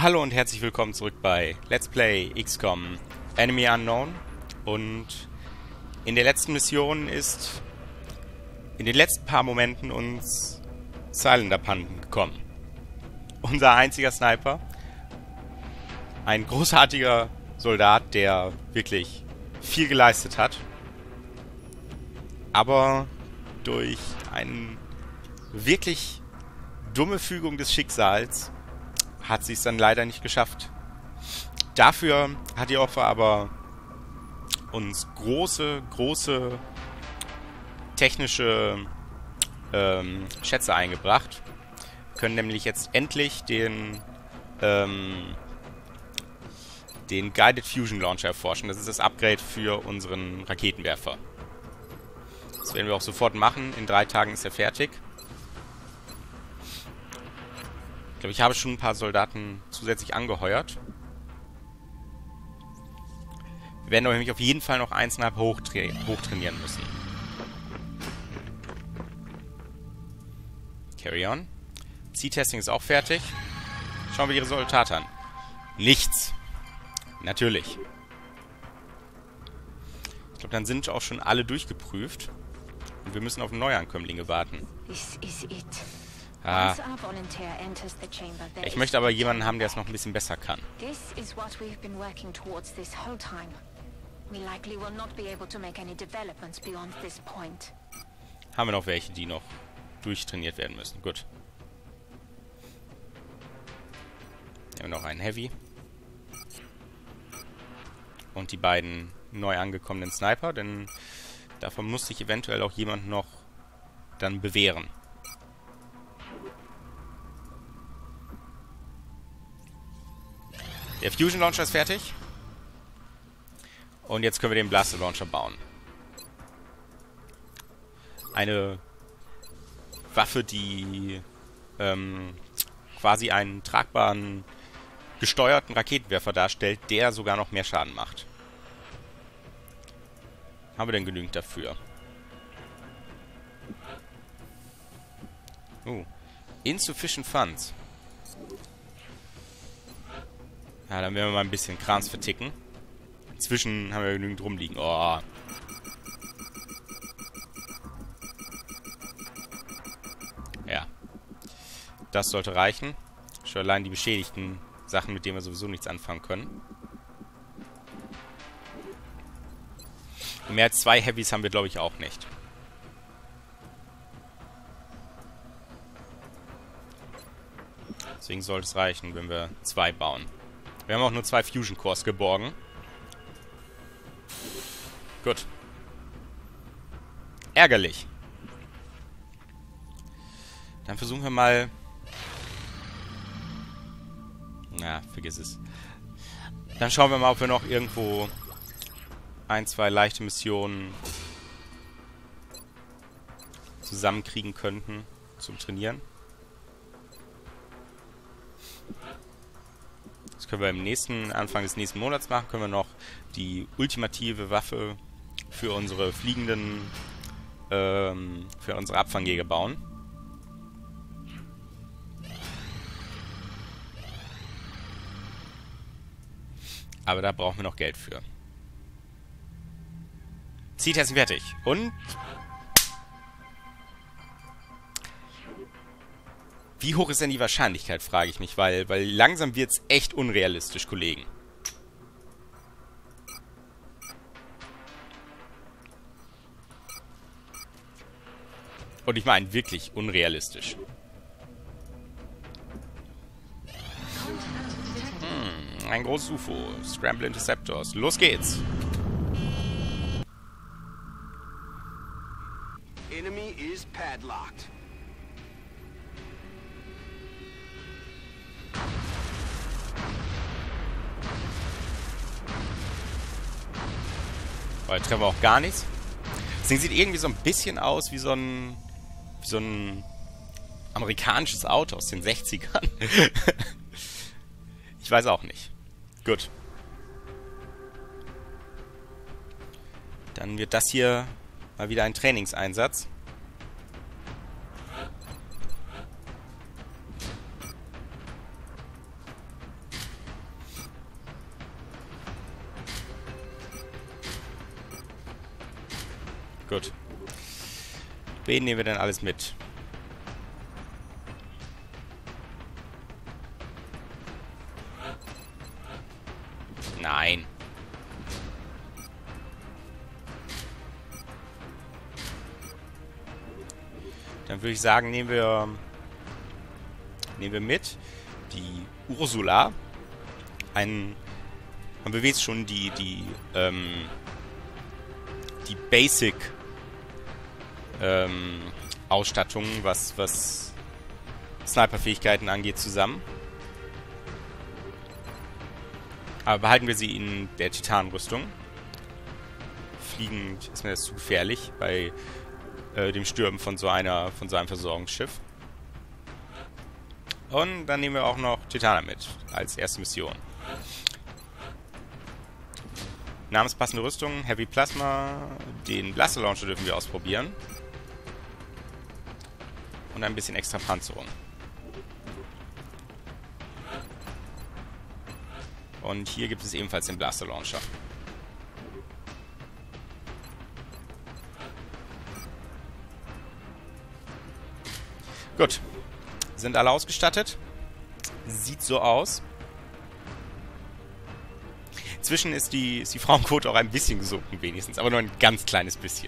Hallo und herzlich willkommen zurück bei Let's Play XCOM Enemy Unknown. Und in der letzten Mission ist in den letzten paar Momenten uns Silent abhanden gekommen. Unser einziger Sniper. Ein großartiger Soldat, der wirklich viel geleistet hat. Aber durch eine wirklich dumme Fügung des Schicksals hat sie es dann leider nicht geschafft. Dafür hat die Opfer aber uns große technische Schätze eingebracht. Wir können nämlich jetzt endlich den Guided Fusion Launcher erforschen. Das ist das Upgrade für unseren Raketenwerfer. Das werden wir auch sofort machen. In 3 Tagen ist er fertig. Ich glaube, ich habe schon ein paar Soldaten zusätzlich angeheuert. Wir werden nämlich auf jeden Fall noch 1,5 hochtrainieren müssen. Carry on. Zieltesting ist auch fertig. Schauen wir die Resultate an. Nichts. Natürlich. Ich glaube, dann sind auch schon alle durchgeprüft. Und wir müssen auf Neuankömmlinge warten. Ah. Ich möchte aber jemanden haben, der es noch ein bisschen besser kann. Haben wir noch welche, die noch durchtrainiert werden müssen? Gut. Hier haben wir noch einen Heavy. Und die beiden neu angekommenen Sniper, denn davon muss sich eventuell auch jemand noch dann bewähren. Der Fusion Launcher ist fertig. Und jetzt können wir den Blaster Launcher bauen. Eine Waffe, die quasi einen tragbaren, gesteuerten Raketenwerfer darstellt, der sogar noch mehr Schaden macht. Haben wir denn genügend dafür? Insufficient Funds. Ja, dann werden wir mal ein bisschen Krans verticken. Inzwischen haben wir genügend rumliegen. Oh. Ja. Das sollte reichen. Schon allein die beschädigten Sachen, mit denen wir sowieso nichts anfangen können. Und mehr als 2 Heavys haben wir, glaube ich, auch nicht. Deswegen sollte es reichen, wenn wir 2 bauen. Wir haben auch nur 2 Fusion Cores geborgen. Gut. Ärgerlich. Dann versuchen wir mal... Na, vergiss es. Dann schauen wir mal, ob wir noch irgendwo 1, 2 leichte Missionen zusammenkriegen könnten zum Trainieren. Das können wir Anfang des nächsten Monats machen. Können wir noch die ultimative Waffe für unsere fliegenden, für unsere Abfangjäger bauen. Aber da brauchen wir noch Geld für. Zieltesten fertig. Und... Wie hoch ist denn die Wahrscheinlichkeit, frage ich mich, weil langsam wird es echt unrealistisch, Kollegen. Und ich meine wirklich unrealistisch. Ein großes UFO. Scramble Interceptors. Los geht's. Enemy is padlocked. Weil ich treffe auch gar nichts. Das Ding sieht irgendwie so ein bisschen aus wie so ein amerikanisches Auto aus den 60ern. Ich weiß auch nicht. Gut. Dann wird das hier mal wieder ein Trainingseinsatz. Gut. Wen nehmen wir denn alles mit? Nein. Dann würde ich sagen, nehmen wir mit die Ursula. Man bewegt schon die Basic Ausstattung, was Sniper-Fähigkeiten angeht, zusammen. Aber behalten wir sie in der Titanrüstung. Fliegend ist mir das zu gefährlich bei dem Stürmen von so einem Versorgungsschiff. Und dann nehmen wir auch noch Titana mit als erste Mission. Namenspassende Rüstung, Heavy Plasma, den Blaster Launcher dürfen wir ausprobieren. Und ein bisschen extra Panzerung. Und hier gibt es ebenfalls den Blaster Launcher. Gut. Sind alle ausgestattet. Sieht so aus. Inzwischen ist die Frauenquote auch ein bisschen gesunken, wenigstens. Aber nur ein ganz kleines bisschen.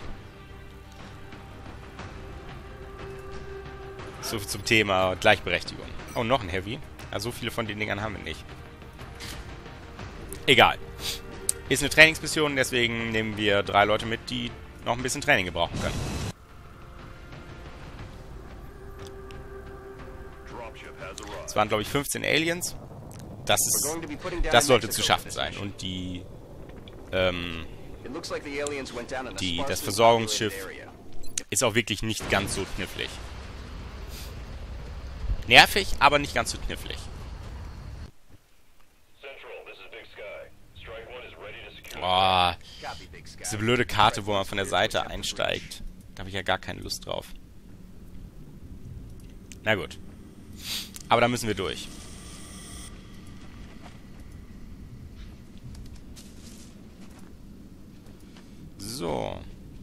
So viel zum Thema Gleichberechtigung. Oh, noch ein Heavy. Ja, so viele von den Dingern haben wir nicht. Egal. Ist eine Trainingsmission, deswegen nehmen wir 3 Leute mit, die noch ein bisschen Training gebrauchen können. Es waren, glaube ich, 15 Aliens. Das sollte zu schaffen sein. Und das Versorgungsschiff ist auch wirklich nicht ganz so knifflig. Nervig, aber nicht ganz so knifflig. Boah, diese blöde Karte, wo man von der Seite einsteigt. Da habe ich ja gar keine Lust drauf. Na gut. Aber da müssen wir durch. So.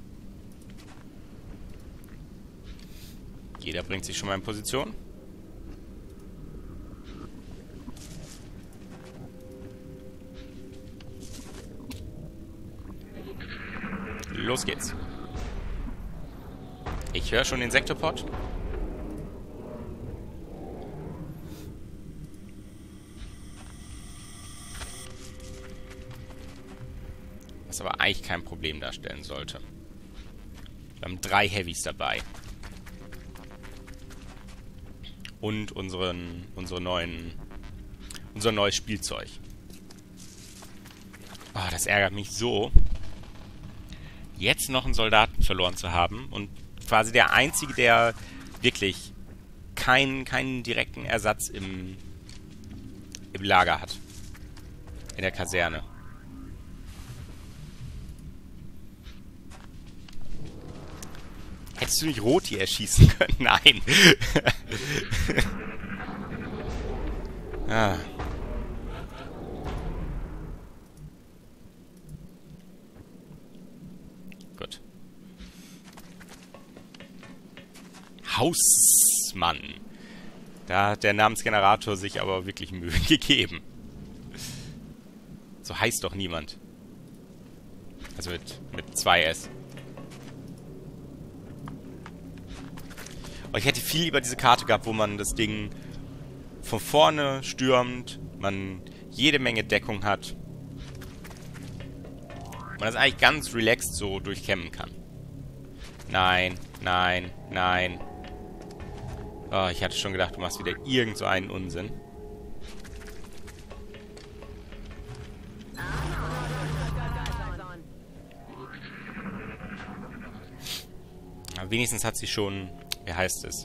Jeder bringt sich schon mal in Position. Los geht's. Ich höre schon den Sektorpod. Was aber eigentlich kein Problem darstellen sollte. Wir haben 3 Heavys dabei. Und unser neues Spielzeug. Oh, das ärgert mich so. Jetzt noch einen Soldaten verloren zu haben und quasi der Einzige, der wirklich keinen direkten Ersatz im Lager hat. In der Kaserne. Hättest du nicht Roti erschießen können? Nein. Ah. Gut. Hausmann. Da hat der Namensgenerator sich aber wirklich Mühe gegeben. So heißt doch niemand. Also mit 2S. Aber ich hätte viel lieber diese Karte gehabt, wo man das Ding von vorne stürmt, man jede Menge Deckung hat. Man das eigentlich ganz relaxed so durchkämmen kann. Nein, nein, nein. Oh, ich hatte schon gedacht, du machst wieder irgend so einen Unsinn. Aber wenigstens hat sie schon... Wie heißt es?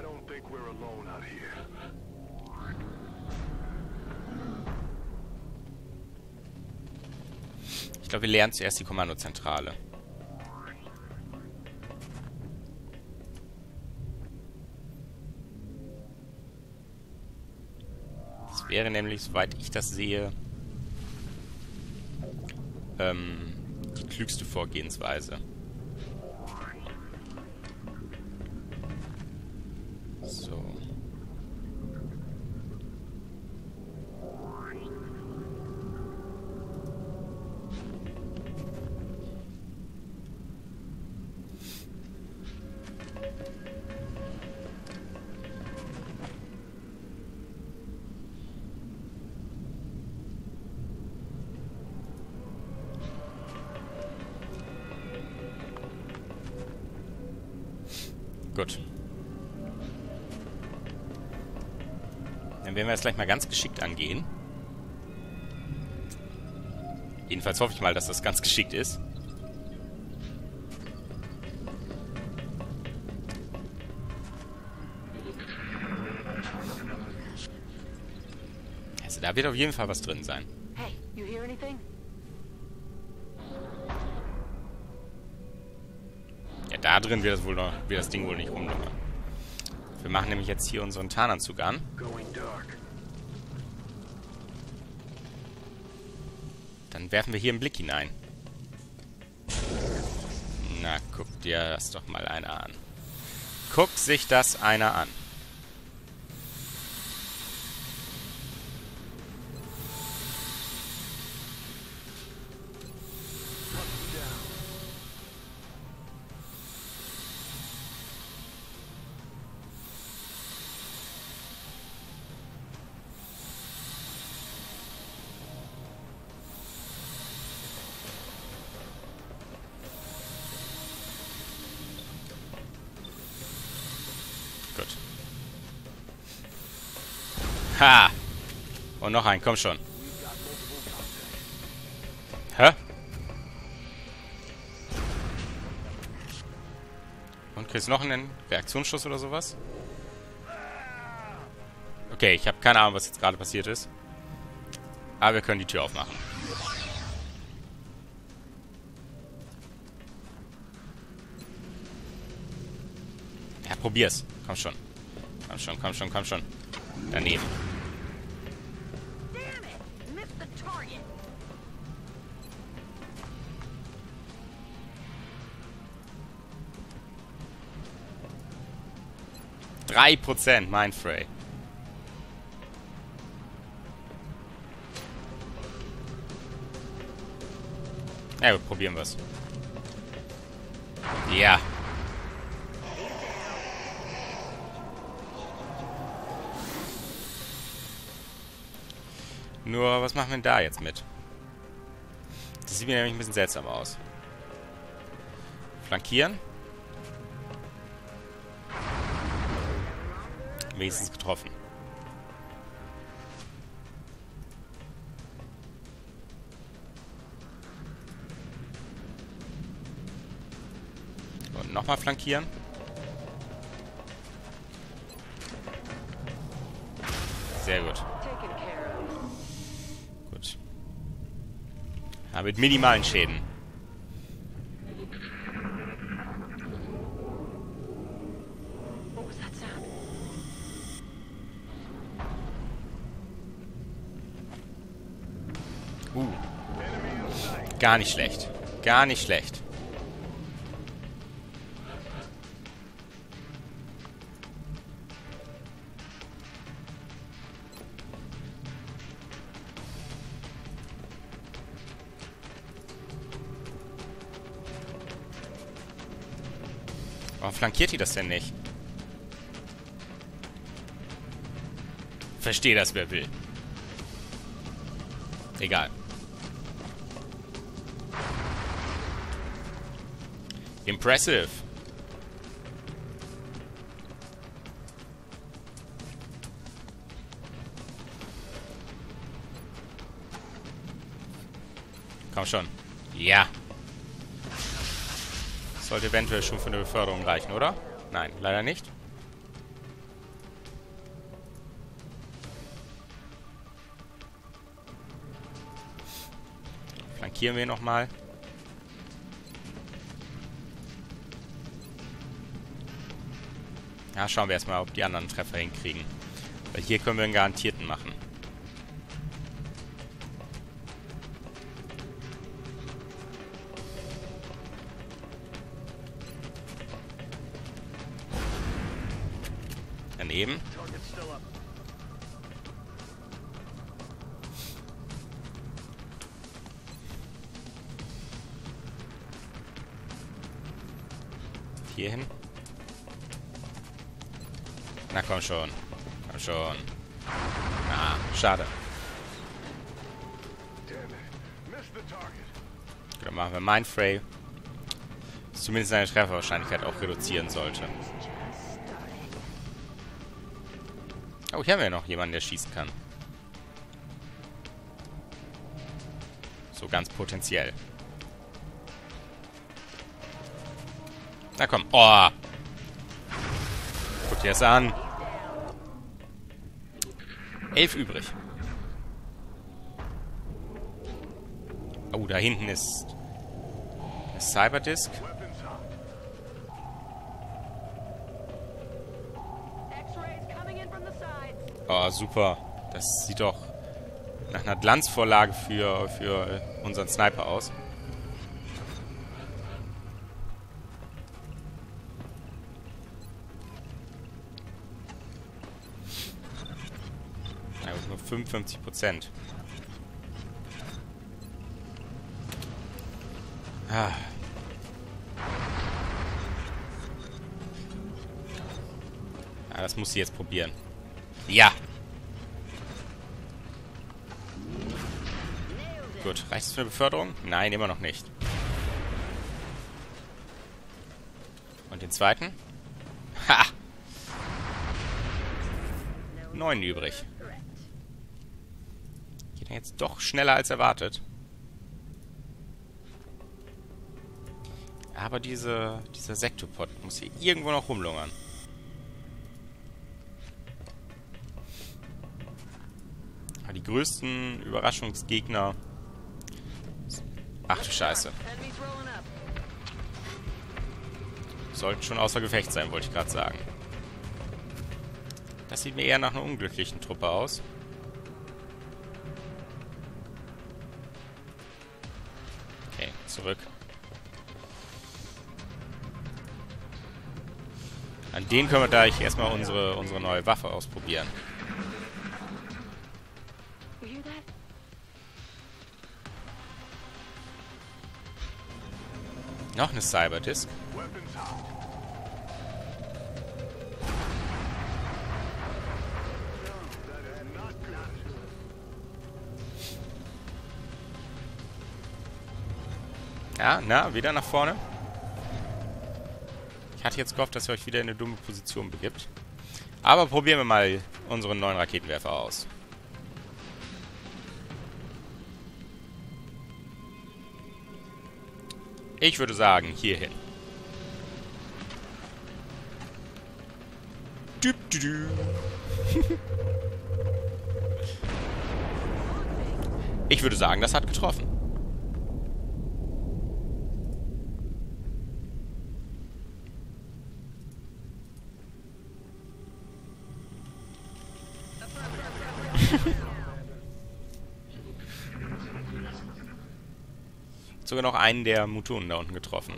Ich glaube, wir lernen zuerst die Kommandozentrale. Das wäre nämlich, soweit ich das sehe, die klügste Vorgehensweise. So. Gut. Dann werden wir das gleich mal ganz geschickt angehen. Jedenfalls hoffe ich mal, dass das ganz geschickt ist. Also da wird auf jeden Fall was drin sein. Hey, you hear anything? Ja, da drin wird das Ding wohl nicht rumlungern. Wir machen nämlich jetzt hier unseren Tarnanzug an. Going dark. Dann werfen wir hier einen Blick hinein. Na, guck dir das doch mal einer an. Guck sich das einer an. Gut. Ha! Und noch ein, komm schon. Hä? Und kriegst du noch einen Reaktionsschuss oder sowas? Okay, ich habe keine Ahnung, was jetzt gerade passiert ist. Aber wir können die Tür aufmachen. Ja, probier's. Komm schon. Komm schon, komm schon, komm schon. Daneben. Damn it! Missed the target. %, Mindfray. Ja, gut, probieren wir's. Ja. Nur, was machen wir denn da jetzt mit? Das sieht mir nämlich ein bisschen seltsam aus. Flankieren. Wenigstens getroffen. Und nochmal flankieren. Sehr gut. Taken care of. Gut. Ja, mit minimalen Schäden. What was that sound? Gar nicht schlecht. Gar nicht schlecht. Warum flankiert die das denn nicht? Verstehe das, wer will. Egal. Impressive. Komm schon. Ja. Sollte eventuell schon für eine Beförderung reichen, oder? Nein, leider nicht. Flankieren wir nochmal. Ja, schauen wir erstmal, ob die anderen Treffer hinkriegen. Weil hier können wir einen garantierten machen. eben. Hier hin. Na komm schon. Komm schon. Ah, schade. Dann machen wir Mindfray. Das zumindest seine Trefferwahrscheinlichkeit auch reduzieren sollte. Oh, hier haben wir ja noch jemanden, der schießen kann. So ganz potenziell. Na komm. Oh! Guck dir das an. 11 übrig. Oh, da hinten ist eine Cyberdisk. Oh, super. Das sieht doch nach einer Glanzvorlage für unseren Sniper aus. Ja, nur 55%. Ah. Ja, das muss sie jetzt probieren. Ja! Gut, reicht es für eine Beförderung? Nein, immer noch nicht. Und den zweiten? Ha! 9 übrig. Geht er jetzt doch schneller als erwartet. Aber dieser Sektopod muss hier irgendwo noch rumlungern. Aber die größten Überraschungsgegner... Ach du Scheiße. Sollten schon außer Gefecht sein, wollte ich gerade sagen. Das sieht mir eher nach einer unglücklichen Truppe aus. Okay, zurück. An denen können wir gleich erstmal unsere neue Waffe ausprobieren. Noch eine Cyberdisk. Ja, na, wieder nach vorne. Ich hatte jetzt gehofft, dass ihr euch wieder in eine dumme Position begibt. Aber probieren wir mal unseren neuen Raketenwerfer aus. Ich würde sagen, hierhin. Ich würde sagen, das hat getroffen. Sogar noch einen der Mutonen da unten getroffen.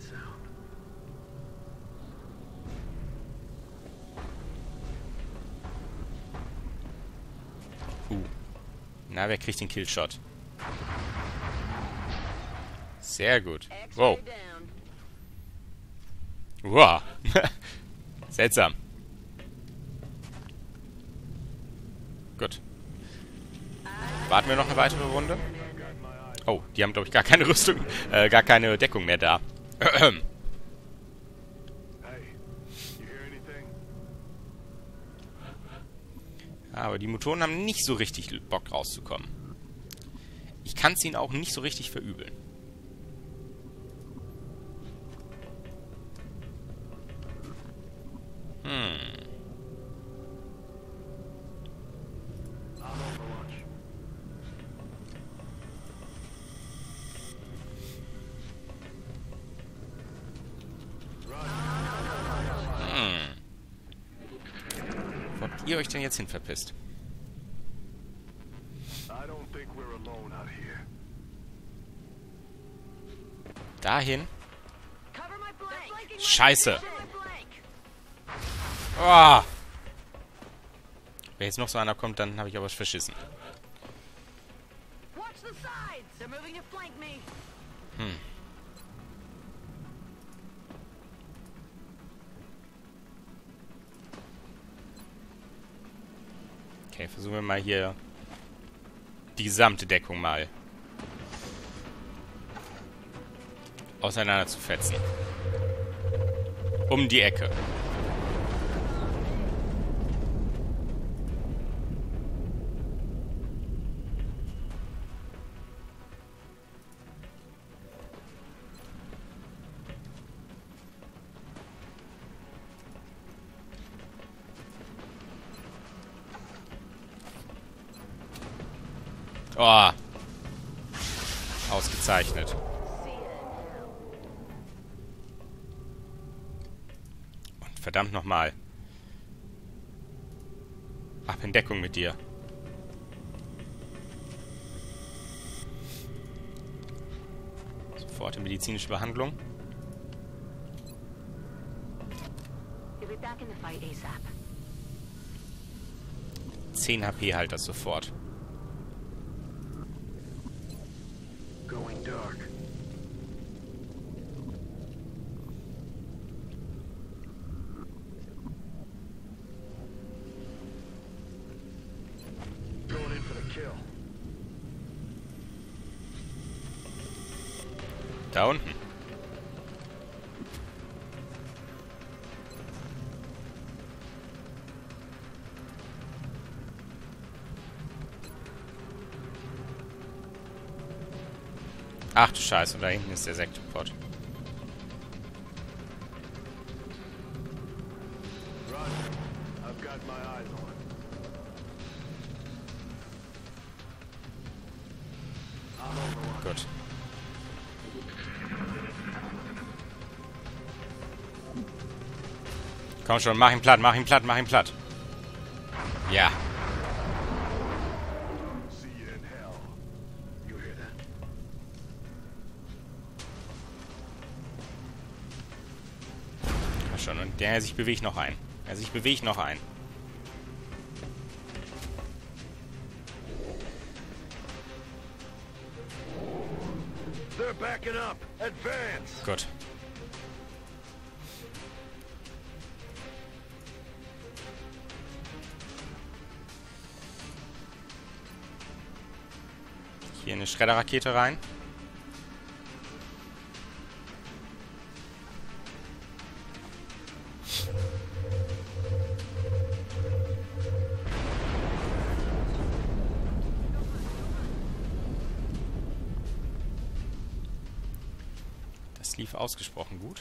Na, wer kriegt den Killshot? Sehr gut. Wow. Wow. Seltsam. Gut. Warten wir noch eine weitere Runde? Oh, die haben, glaube ich, gar keine Rüstung, gar keine Deckung mehr da. Aber die Motoren haben nicht so richtig Bock rauszukommen. Ich kann es ihnen auch nicht so richtig verübeln. Wo habt ihr euch denn jetzt hin verpisst? Dahin? Scheiße! Oh. Wenn jetzt noch so einer kommt, dann habe ich aber verschissen. Watch the sides. They're moving to flank me. Okay, versuchen wir mal hier die gesamte Deckung mal auseinander zu fetzen. Um die Ecke. Oh. Ausgezeichnet. Und verdammt nochmal. Ab in Deckung mit dir. Sofort in medizinische Behandlung. You'll be back in the fight ASAP. 10 HP halt das sofort. Going dark. Going in for the kill. Da unten. Ach du Scheiße, und da hinten ist der Sektopot. I've got my eyes on. Gut. Komm schon, mach ihn platt, mach ihn platt, mach ihn platt. Ja. See you in hell. You hear that? Komm schon, und der sich bewegt noch ein. Er sich bewegt noch ein. They're backing up. Advance. Gut. Hier eine Schredderrakete rein. Das lief ausgesprochen gut.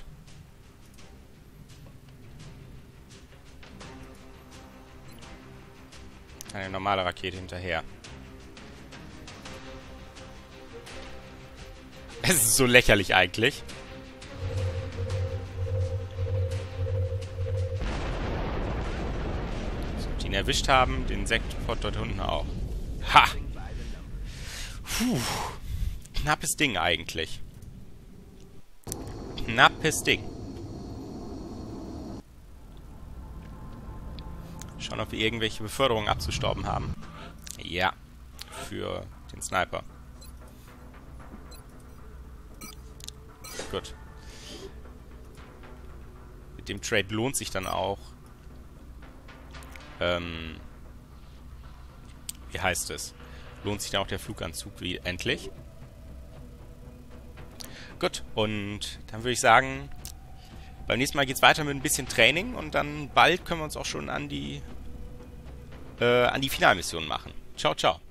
Eine normale Rakete hinterher. Es ist so lächerlich eigentlich. So, die ihn erwischt haben, den Sektopot dort unten auch. Ha! Puh. Knappes Ding eigentlich. Knappes Ding. Schauen, ob wir irgendwelche Beförderungen abzustauben haben. Ja. Für den Sniper. Gut. Mit dem Trade lohnt sich dann auch. Wie heißt es? Lohnt sich dann auch der Fluganzug wie endlich. Gut, und dann würde ich sagen, beim nächsten Mal geht es weiter mit ein bisschen Training und dann bald können wir uns auch schon an die Finalmission machen. Ciao, ciao.